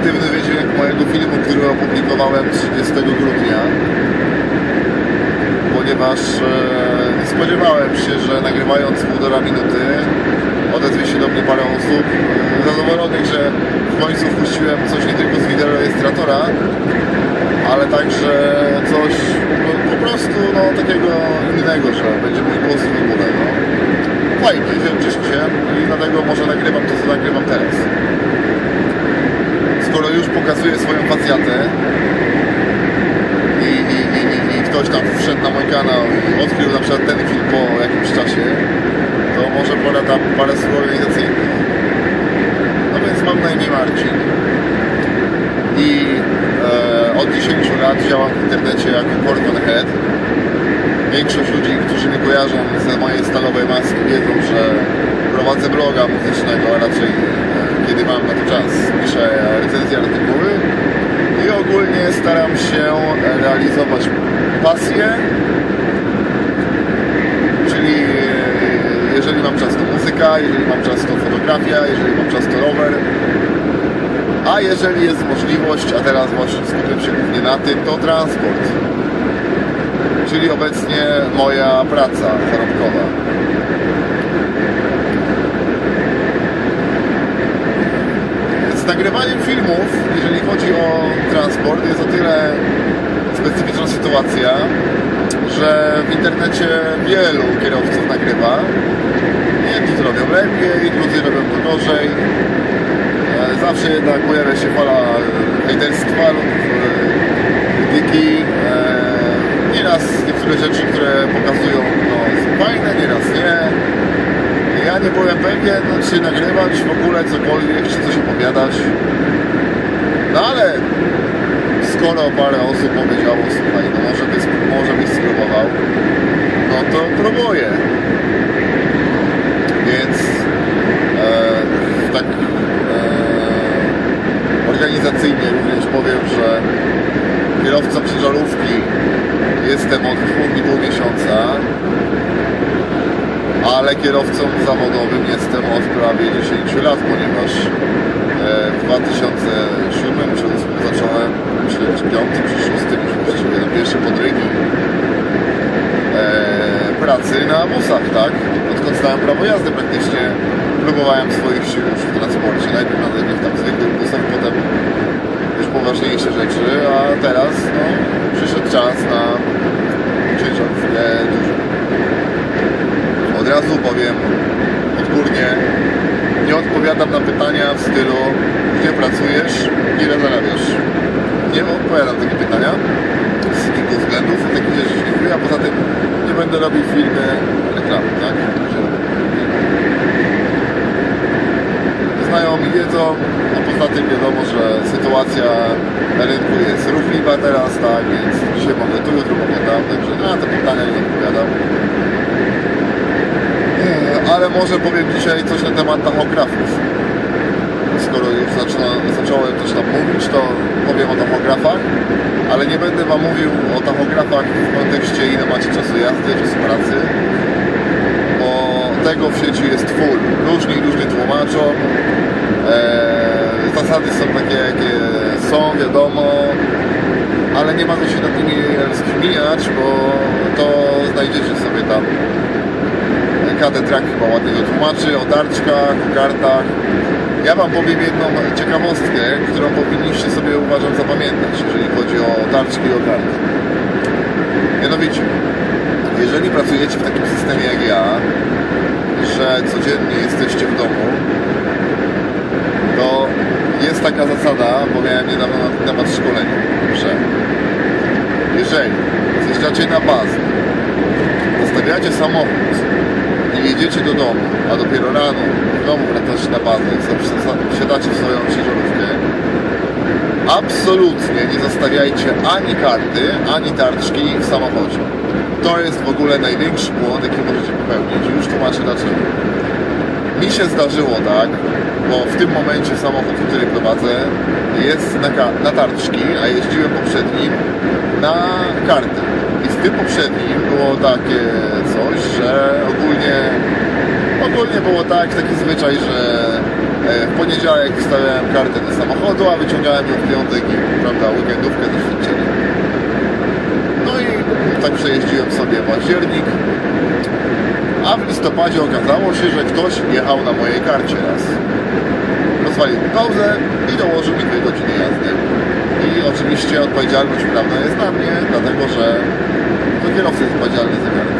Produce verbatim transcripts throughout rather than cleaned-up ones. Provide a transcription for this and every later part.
pozytywny wydźwięk mojego filmu, który opublikowałem trzydziestego grudnia, ponieważ e, nie spodziewałem się, że nagrywając półtora minuty odezwie się do mnie parę osób e, zadowolonych, że w końcu wpuściłem coś nie tylko z wideorejestratora, ale także coś po, po prostu no, takiego innego, że będzie mój głos w ogóle. No. Fajnie, cieszę się i dlatego może nagrywam to, co nagrywam teraz. Skoro już pokazuję swoją facjatę i, i, i, i ktoś tam wszedł na mój kanał i odkrył na przykład ten film po jakimś czasie, to może pora tam parę słów organizacyjnych. No więc mam na imię Marcin i e, od dziesięciu lat działam w internecie jako Corton Head. Większość ludzi, którzy mnie kojarzą z mojej stalowej maski, wiedzą, że prowadzę bloga muzycznego, a raczej e, kiedy mam na to czas, piszę recenzje, artykuły i ogólnie staram się realizować pasję, czyli e, jeżeli mam czas to muzyka, jeżeli mam czas to fotografia, jeżeli mam czas to rower, a jeżeli jest możliwość, a teraz właśnie skupiam się głównie na tym, to transport. Czyli obecnie moja praca zarobkowa. Z nagrywaniem filmów, jeżeli chodzi o transport, jest o tyle specyficzna sytuacja, że w internecie wielu kierowców nagrywa. Jedni robią lepiej, drudzy robią to gorzej. Zawsze jednak pojawia się fala hejterstwa lub krytyki. Nieraz niektóre rzeczy, które pokazują, no, są fajne, nieraz nie. Ja nie byłem pewien, czy nagrywać w ogóle cokolwiek, czy coś opowiadać. No ale skoro parę osób powiedziało, słuchaj, no może byś, może byś spróbował, no to próbuję. Więc e, tak e, organizacyjnie również powiem, że kierowcą ciężarówki jestem od dwóch i pół miesiąca, ale kierowcą zawodowym jestem od prawie dziesięciu lat, ponieważ w dwa tysiące siódmym czy ósmym zacząłem, myślę, czy piątym, czy szóstym, już właściwie na pierwsze podrygi e, pracy na busach, tak? Odkąd zdałem prawo jazdy praktycznie próbowałem swoich sił już w transporcie, najpierw na takich tam zwykłych busach, potem już poważniejsze rzeczy, a teraz no, przyszedł czas na ciężarówkę dużą. Od razu powiem odgórnie, nie odpowiadam na pytania w stylu gdzie pracujesz, ile zarabiasz. Nie odpowiadam na takie pytania z kilku względów, takich rzeczy nie mówię, a poza tym nie będę robił filmy reklamy, tak? Znajomi wiedzą, a poza tym wiadomo, że sytuacja na rynku jest ruchliwa teraz, tak, więc dzisiaj mogę tu, jutro mogę tam, także na te pytania nie odpowiadam. Ale może powiem dzisiaj coś na temat tachografów. Skoro już zaczyna, zacząłem coś tam mówić, to powiem o tachografach, ale nie będę wam mówił o tachografach w kontekście ile macie czasu jazdy, czasu pracy, bo tego w sieci jest full. Różni i różnie tłumaczą. Eee, zasady są takie, jakie są, wiadomo, ale nie ma co się nad nimi rozkminiać, bo to znajdziecie sobie tam. K D Track chyba ładnie to tłumaczy, o tarczkach, o kartach. Ja wam powiem jedną ciekawostkę, którą powinniście sobie, uważam, zapamiętać, jeżeli chodzi o tarczki i o karty. Mianowicie, jeżeli pracujecie w takim systemie jak ja, że codziennie jesteście w domu, to jest taka zasada, bo miałem niedawno na ten temat szkolenie, że jeżeli zjeżdżacie na bazę, zostawiacie samochód i jedziecie do domu, a dopiero rano w domu wracacie na bazę i wsiadacie w swoją ciężarówkę, absolutnie nie zostawiajcie ani karty, ani tarczki w samochodzie. To jest w ogóle największy błąd, jaki możecie popełnić. Już tłumaczę dlaczego. Mi się zdarzyło tak, bo w tym momencie samochód, który prowadzę, jest na, na tarczki, a jeździłem poprzednim na kartę. I w tym poprzednim było takie coś, że ogólnie ogólnie było tak, taki zwyczaj, że W poniedziałek wstawiałem kartę do samochodu, a wyciągałem ją w piątek i, prawda, weekendówkę do ćwiczenia. No i tak przejeździłem sobie październik, a w listopadzie okazało się, że ktoś jechał na mojej karcie raz. Rozwalił mi pauzę i dołożył mi dwie godziny jazdy. I oczywiście odpowiedzialność prawna jest na mnie, dlatego że to kierowca jest odpowiedzialny za kartę.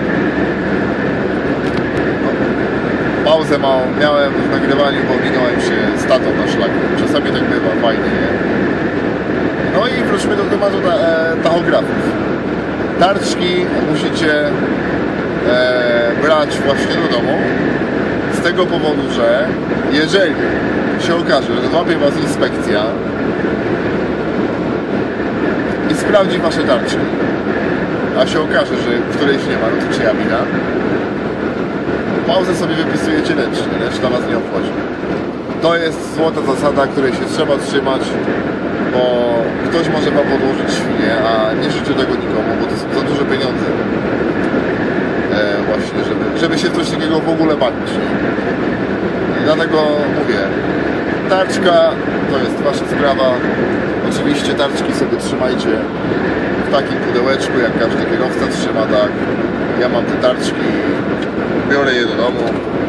Pauzę małą miałem w nagrywaniu, bo minąłem się z tatą na szlaku. Czasami tak bywa, fajnie, nie? No i wróćmy do tematu ta, e, tachografów. Tarczki musicie e, brać właśnie do domu z tego powodu, że jeżeli się okaże, że złapie was inspekcja i sprawdzi wasze tarcze, a się okaże, że którejś nie ma, no to czyja wina? Pauzę sobie wypisujecie ręcznie, reszta was nie obchodzi. To jest złota zasada, której się trzeba trzymać, bo ktoś może wam podłożyć świnię, a nie życzę tego nikomu, bo to są za duże pieniądze. E, właśnie, żeby, żeby się coś takiego w ogóle bawić. I dlatego mówię, tarczka to jest wasza sprawa. Oczywiście tarczki sobie trzymajcie w takim pudełeczku, jak każdy kierowca trzyma, tak. Ja mam te tarczki, biorę je do domu,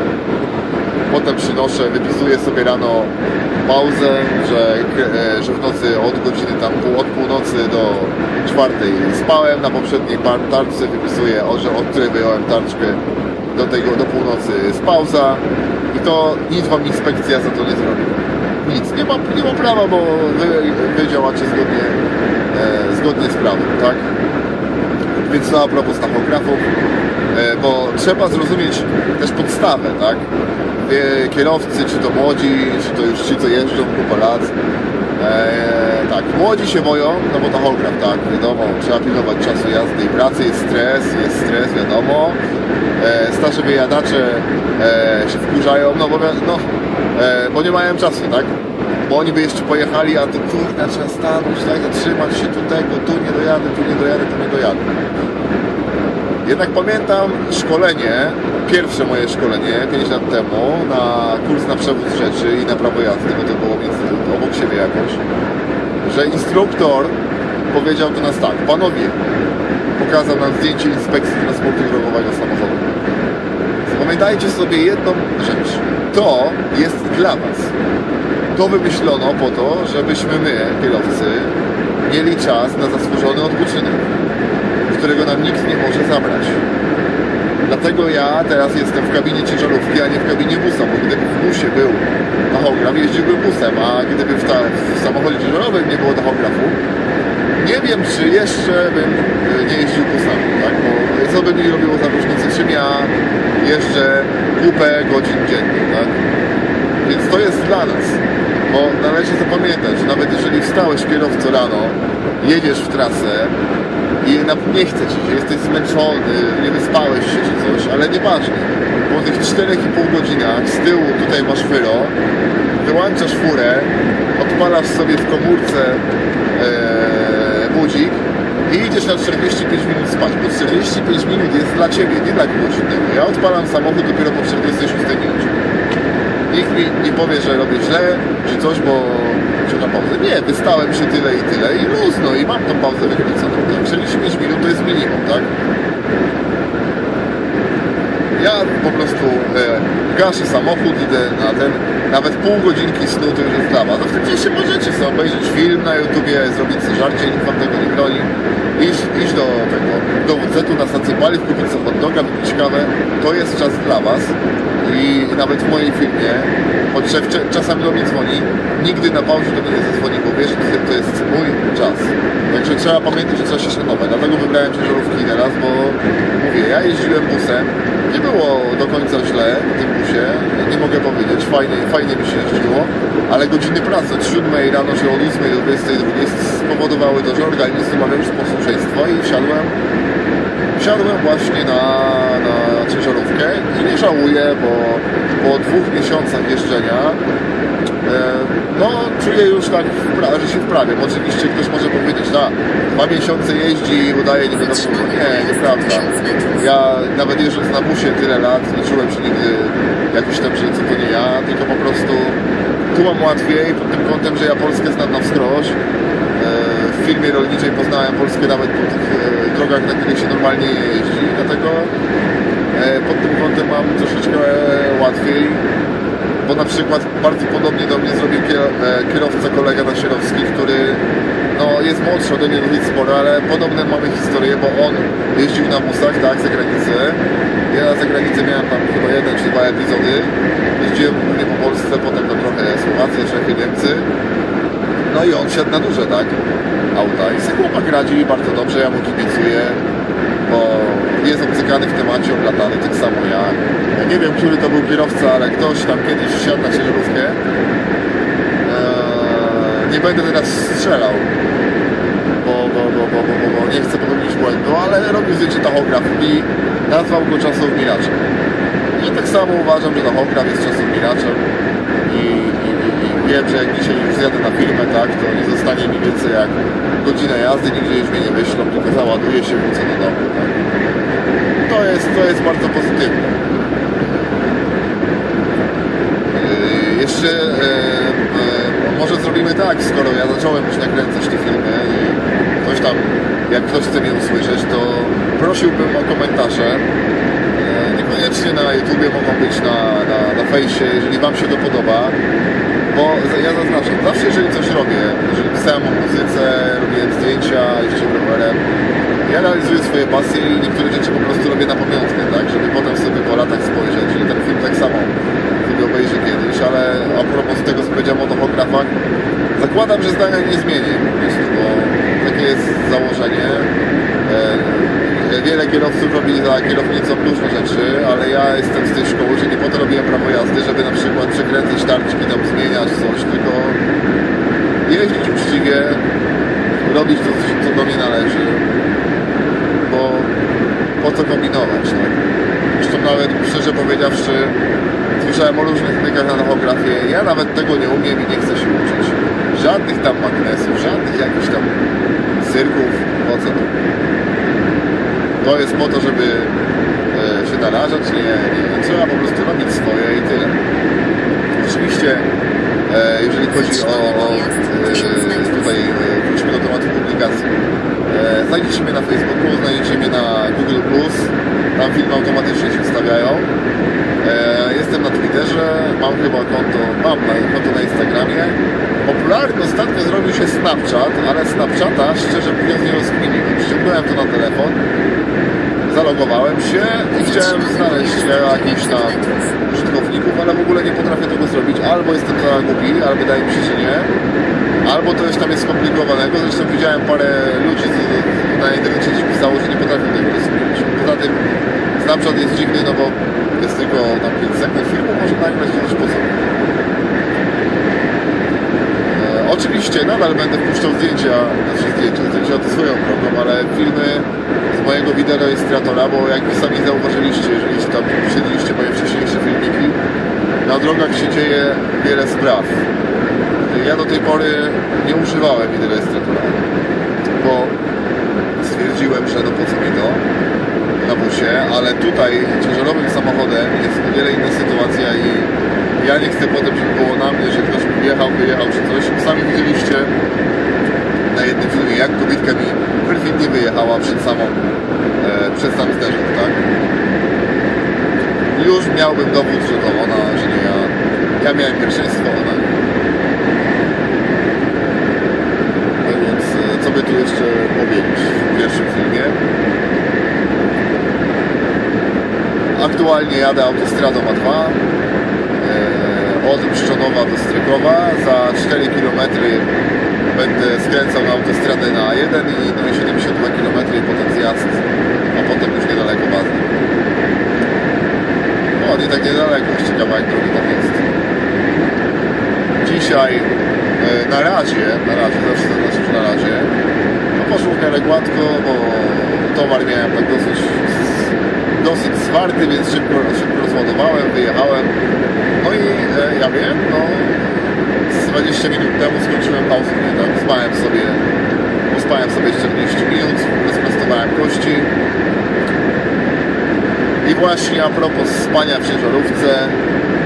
potem przynoszę, wypisuję sobie rano pauzę, że, że w nocy od godziny tam od północy do czwartej spałem, na poprzedniej tarczce wypisuję, że od której wyjąłem tarczkę do tego, do północy jest pauza i to nic wam inspekcja za to nie zrobi. Nic, nie ma, nie ma prawa, bo wy, wy działacie zgodnie, e, zgodnie z prawem, tak? Więc to a propos tachografów, e, bo trzeba zrozumieć też podstawę, tak? E, kierowcy, czy to młodzi, czy to już ci, co jeżdżą kupę lat, e, tak, młodzi się boją, no bo tachograf, tak, wiadomo, trzeba pilnować czasu jazdy i pracy, jest stres, jest stres, wiadomo, e, starsze wyjadacze e, się wkurzają, no bo, no, e, bo nie mają czasu, tak? Bo oni by jeszcze pojechali, a tu kurde, trzeba stanąć, tak, zatrzymać się tu tego, tu nie dojadę, tu nie dojadę, tu nie dojadę. Jednak pamiętam szkolenie, pierwsze moje szkolenie, pięć lat temu, na kurs na przewóz rzeczy i na prawo jazdy, bo to było między, obok siebie jakoś, że instruktor powiedział do nas tak: panowie, pokazał nam zdjęcie inspekcji transportu drogowego samochodu. Pamiętajcie sobie jedną rzecz, to jest dla was. To wymyślono po to, żebyśmy my, kierowcy, mieli czas na zasłużony odpoczynek, którego nam nikt nie może zabrać. Dlatego ja teraz jestem w kabinie ciężarówki, a nie w kabinie busa, bo gdyby w busie był tachograf, jeździłbym busem, a gdyby w, ta, w samochodzie ciężarowym nie było tachografu, nie wiem, czy jeszcze bym nie jeździł busami, tak? Bo co by mi robiło za różnicę, czym ja jeżdżę kupę godzin dziennie, tak? Więc to jest dla nas, bo należy zapamiętać, że nawet jeżeli wstałeś kierowco rano, jedziesz w trasę i nie chce ci się, jesteś zmęczony, nie wyspałeś się czy coś, ale nieważne, po tych czterech i pół godzinach z tyłu tutaj masz fyro, wyłączasz furę, odpalasz sobie w komórce ee, budzik i idziesz na czterdzieści pięć minut spać, bo czterdzieści pięć minut jest dla ciebie, nie dla kogoś innego. Ja odpalam samochód dopiero po czterdziestej szóstej minucie. Nikt mi nie powie, że robię źle, czy coś, bo ciągnę pauzę. Nie, wystałem się tyle i tyle i luz, no i mam tą pauzę wykręconą. czterdzieści pięć minut to jest minimum, tak? Ja po prostu e, gaszę samochód, idę na ten, nawet pół godzinki snu to już jest dla was. No w tym czasie możecie sobie obejrzeć film na YouTubie, zrobić sobie żarcie, nikt wam tego nie broni. Iść, iść do tego, do W C-u na stację paliw, kupić sobie hot doga, wypić kawę. To jest czas dla was. I nawet w mojej firmie, choć szef czasami do mnie dzwoni, nigdy na pauzie do mnie nie zadzwoni, bo wiesz, że to jest mój czas. Także trzeba pamiętać, że trzeba się szanować. Dlatego wybrałem ciężarówki teraz, bo mówię, ja jeździłem busem, nie było do końca źle w tym busie, nie mogę powiedzieć, fajnie, fajnie mi się jeździło, ale godziny pracy od siódmej rano czy od ósmej do dwudziestej drugiej spowodowały to, że organizm ma już posłuszeństwo i wsiadłem Wsiadłem właśnie na, na ciężarówkę i nie żałuję, bo po dwóch miesiącach jeżdżenia e, no czuję już tak, że się wprawiam. Oczywiście ktoś może powiedzieć, tak, dwa miesiące jeździ i udaje nie wiadomo. Nie, nieprawda. Ja nawet jeżdżąc na busie tyle lat, nie czułem się nigdy jakoś tam, że co to nie ja, tylko po prostu tu mam łatwiej pod tym kątem, że ja Polskę znam na wskroś. W firmie rolniczej poznałem Polskę nawet po tych drogach, na których się normalnie nie jeździ, dlatego pod tym kątem mam troszeczkę łatwiej, bo na przykład bardzo podobnie do mnie zrobił kierowca, kolega Nasierowski, który no, jest młodszy ode mnie dosyć sporo, ale podobne mamy historie, bo on jeździł na busach, tak, za granicę. Ja za granicę miałem tam chyba jeden czy dwa epizody. Jeździłem głównie po Polsce, potem no trochę Słowację, Czechy, Niemcy. No i on siadł na duże, tak, auta. I sobie chłopak radzi bardzo dobrze, ja mu kibicuję, bo jest obcykany w temacie, oblatany, tak samo ja. Ja nie wiem, który to był kierowca, ale ktoś tam kiedyś siadł na ciężarówkę. Eee, nie będę teraz strzelał, bo, bo, bo, bo, bo, bo nie chcę popełnić błędu, ale robił zdjęcie tachograf i nazwał go czasomieraczem. I tak samo uważam, że tachograf jest czasomieraczem i, i, i wiem, że jak dzisiaj już zjadę na filmę, tak, to nie zostanie mi więcej jak godzinę jazdy, nigdzie już mnie nie wyślą, tylko załaduję się, wrócę do domu. Tak. To jest, to jest bardzo pozytywne. Yy, jeszcze yy, może zrobimy tak, skoro ja zacząłem już nakręcać te filmy i ktoś tam, jak ktoś chce mnie usłyszeć, to prosiłbym o komentarze. Niekoniecznie na YouTubie, mogą być na, na, na fejsie, jeżeli Wam się to podoba, bo ja zaznaczam, zawsze jeżeli coś robię, jeżeli pisałem o muzyce, robiłem zdjęcia, jeździłem rowerem, ja realizuję swoje pasje i niektóre rzeczy po prostu robię na pamiątkę, tak, żeby potem sobie po latach spojrzeć, czyli ten film tak samo sobie obejrzę kiedyś, ale a propos tego, co powiedziałem o tachografach, zakładam, że zdania nie zmienię po prostu, bo takie jest założenie. Wiele kierowców robi za kierownicą różne rzeczy, ale ja jestem z tej szkoły, że nie po to robiłem prawo jazdy, żeby na przykład przekręcać tarczki, tam zmieniać coś, tylko jeździć uczciwie, robić to, co do mnie należy, bo po co kombinować, tak? Zresztą nawet, szczerze powiedziawszy, słyszałem o różnych trykach na tachografię, ja nawet tego nie umiem i nie chcę się uczyć. Żadnych tam magnesów, żadnych jakichś tam cyrków, po co to? To jest po to, żeby e, się narażać, nie, nie, trzeba po prostu robić swoje i tyle. Oczywiście, e, jeżeli chodzi o, o e, tutaj, e, wróćmy do tematu publikacji, e, znajdziecie mnie na Facebooku, znajdziecie mnie na Google plus, tam filmy automatycznie się wstawiają. E, jestem na Twitterze, mam chyba konto, mam konto na Instagramie. Popularny ostatnio zrobił się Snapchat, ale Snapchata szczerze mówiąc nie rozkminiłem. Ściągnąłem to na telefon, zalogowałem się i chciałem znaleźć jakichś tam użytkowników, ale w ogóle nie potrafię tego zrobić. Albo jestem za głupi, ale wydaje mi się, że nie. Albo to już tam jest skomplikowanego. Zresztą widziałem parę ludzi na internecie, którzy pisało, że nie potrafią tego rozkminić. Poza tym Snapchat jest dziwny, no bo jest tylko na pięć sekund filmu, może nagrać coś po sobie. Oczywiście nadal będę wpuszczał zdjęcia, znaczy zdjęcia, zdjęcia to swoją drogą, ale filmy z mojego wideorejestratora, bo jak sami zauważyliście, jeżeli tam śledziliście moje wcześniejsze filmiki, na drogach się dzieje wiele spraw. Ja do tej pory nie używałem wideorejestratora, bo stwierdziłem, że no po co mi to na busie, ale tutaj ciężarowym samochodem jest o wiele inna sytuacja i ja nie chcę potem, żeby było na mnie, że ktoś mi wjechał, wyjechał czy coś. Sami widzieliście na jednym filmie, jak kobietka mi perfidnie wyjechała przed samą, e, przed sam zderzak, tak? Już miałbym dowód, że to ona, że nie ja. Ja miałem pierwszeństwo, ona. No więc, e, co by tu jeszcze powiedzieć w pierwszym filmie? Aktualnie jadę autostradą A dwa. Od Pszczonowa do Strykowa. Za cztery kilometry będę skręcał na autostradę na A jeden i no i siedemdziesiąt dwa kilometry i potem zjazd, a potem już niedaleko bazy. No nie tak niedaleko, jeszcze kawałek drogi tam jest. Dzisiaj e, na razie, na razie, zawsze zaznaczam, że na razie, no poszło w miarę gładko, bo towar miałem tak dosyć, dosyć zwarty, więc szybko, szybko rozładowałem, wyjechałem. No i e, ja wiem, no z dwadzieścia minut temu skończyłem pauzę, nie, tak, spałem sobie, pospałem sobie czterdzieści minut, rozprostowałem kości. I właśnie a propos spania w ciężarówce,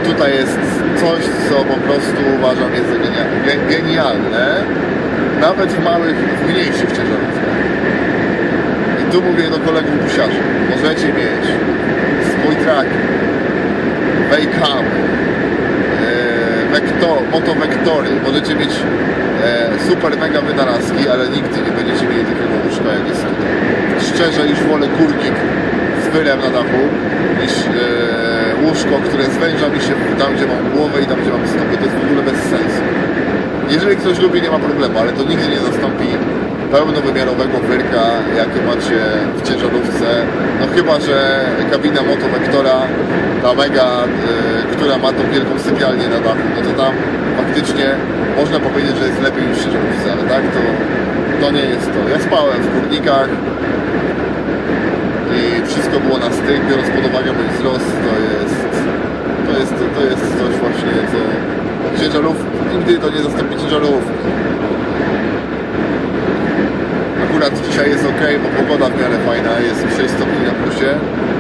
tutaj jest coś, co po prostu uważam jest genia- genialne, nawet w małych, w mniejszych ciężarówkach. I tu mówię do kolegów busiarzy, możecie mieć swój traki, wejkamy, Wektor, motowektory, możecie mieć e, super mega wynalazki, ale nigdy nie będziecie mieli takiego łóżka jak jest tutaj. Szczerze już wolę kurnik z wylem na dachu niż e, łóżko, które zwęża mi się tam, gdzie mam głowę i tam, gdzie mam stopy. To jest w ogóle bez sensu. Jeżeli ktoś lubi, nie ma problemu, ale to nigdy nie zastąpi pełnowymiarowego wyrka, jakie macie w ciężarówce. No chyba, że kabina motowektora, ta mega, y, która ma tą wielką sypialnię na dachu, no to tam faktycznie można powiedzieć, że jest lepiej niż w ciężarówce, ale tak, to, to nie jest to. Ja spałem w kurnikach i wszystko było na styk, biorąc pod uwagę mój wzrost, to jest, to jest, to jest coś właśnie, co ciężarów, nigdy to nie zastąpi ciężarówki. Akurat dzisiaj jest ok, bo pogoda w miarę fajna, jest sześć stopni na plusie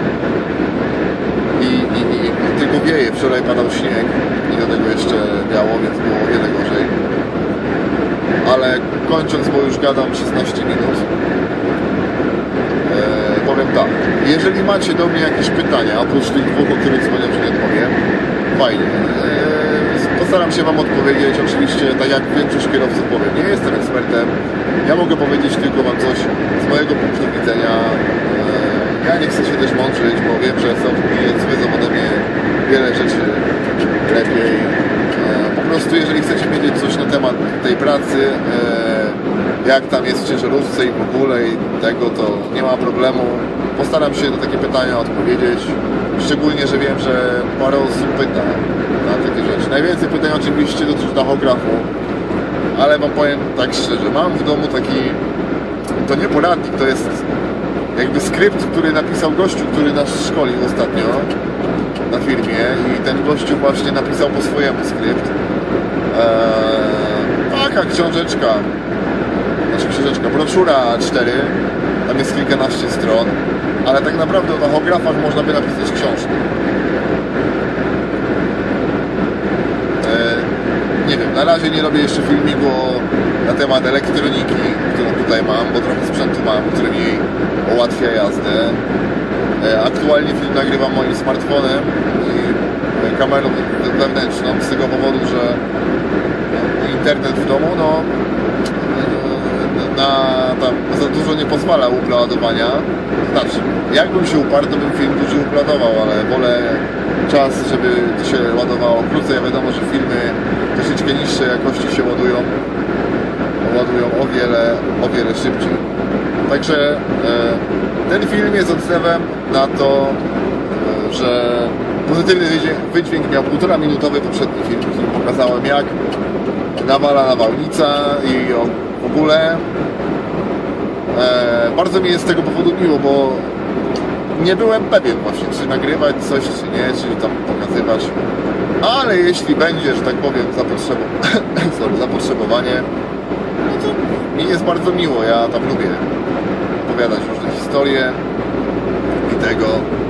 i, i, i tylko wieje. Wczoraj padał śnieg i do tego jeszcze biało, więc było o wiele gorzej. Ale kończąc, bo już gadam szesnaście minut, e, powiem tak, jeżeli macie do mnie jakieś pytania, oprócz tych dwóch, o których wspomniałem, że nie odpowiem, fajnie. E, Postaram się Wam odpowiedzieć, oczywiście, tak jak większość kierowców powiem, nie jestem ekspertem, ja mogę powiedzieć tylko Wam coś z mojego punktu widzenia. Ja nie chcę się też mądrzyć, bo wiem, że są zły ode mnie wiele rzeczy lepiej. Po prostu, jeżeli chcecie wiedzieć coś na temat tej pracy, jak tam jest w ciężarówce i w ogóle i tego, to nie ma problemu. Postaram się na takie pytania odpowiedzieć. Szczególnie, że wiem, że parę osób pyta na takie rzeczy. Najwięcej pytań oczywiście dotyczy tachografu, ale Wam powiem tak szczerze, mam w domu taki, to nie poradnik, to jest jakby skrypt, który napisał gościu, który nas szkolił ostatnio na firmie i ten gościu właśnie napisał po swojemu skrypt. Eee, taka książeczka, znaczy książeczka, broszura A cztery, tam jest kilkanaście stron, ale tak naprawdę o tachografach można by napisać książkę. Nie wiem, na razie nie robię jeszcze filmiku na temat elektroniki, którą tutaj mam, bo trochę sprzętu mam, który mi ułatwia jazdę. Aktualnie film nagrywam moim smartfonem i kamerą wewnętrzną, z tego powodu, że internet w domu, no, na, tam za dużo nie pozwala uploadowania. Znaczy, jakbym się uparł, to bym film duży uploadował, ale wolę czas, żeby to się ładowało krócej. Ja wiadomo, że filmy troszeczkę niższej jakości się ładują, ładują o wiele, o wiele szybciej. Także e, ten film jest odzewem na to, e, że pozytywny wydźwięk miał półtora minutowy poprzedni film, w którym pokazałem, jak nawala nawałnica i o, w ogóle e, bardzo mi jest z tego powodu miło, bo nie byłem pewien właśnie, czy nagrywać coś, czy nie, czy tam pokazywać, ale jeśli będzie, że tak powiem, zapotrzeb... Sorry, zapotrzebowanie, no to mi jest bardzo miło, ja tam lubię opowiadać różne historie i tego.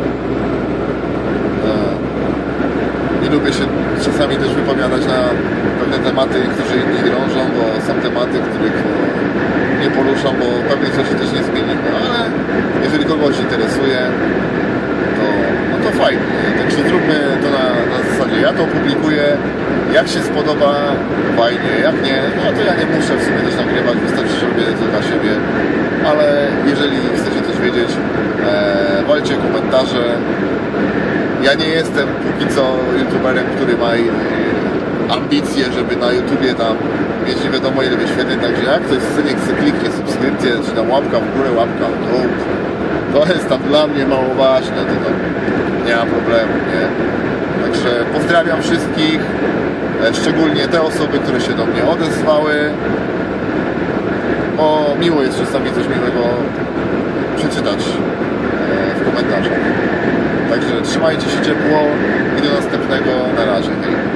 Nie lubię się czasami też wypowiadać na pewne tematy, które inni drążą, bo są tematy, których nie poruszam, bo pewnych rzeczy też nie zmienimy, ale jeżeli kogoś interesuje, to, no to fajnie. Także zróbmy to na, na zasadzie, ja to opublikuję, jak się spodoba, fajnie, jak nie, no to ja nie muszę w sumie też nagrywać, wystarczy, że robię to dla siebie, ale jeżeli chcecie coś wiedzieć, e, walcie komentarze. Ja nie jestem póki co youtuberem, który ma ambicje, żeby na YouTubie tam mieć nie wiadomo ile wyświetleń, także jak ktoś chce, chce kliknie subskrypcję, czy tam łapka w górę, łapka w dół, to jest tam dla mnie mało ważne, to tam nie ma problemu, nie? Także pozdrawiam wszystkich, szczególnie te osoby, które się do mnie odezwały, bo miło jest czasami coś miłego przeczytać w komentarzach. Także trzymajcie się ciepło i do następnego. Na razie. Hej.